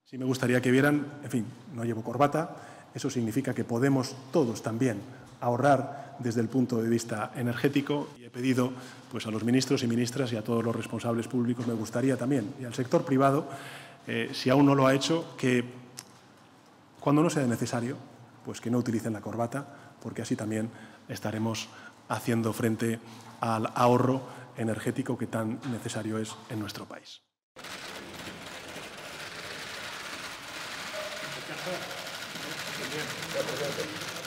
Sí me gustaría que vieran, en fin, no llevo corbata, eso significa que podemos todos también ahorrar desde el punto de vista energético. Y he pedido pues, a los ministros y ministras y a todos los responsables públicos, me gustaría también, y al sector privado, si aún no lo ha hecho, que cuando no sea necesario, pues que no utilicen la corbata, porque así también estaremos haciendo frente al ahorro energético que tan necesario es en nuestro país. Bien.